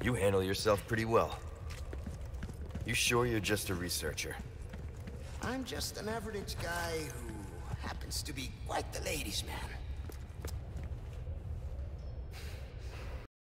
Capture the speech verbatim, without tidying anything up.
You handle yourself pretty well. You sure you're just a researcher? I'm just an average guy who happens to be quite the ladies' man.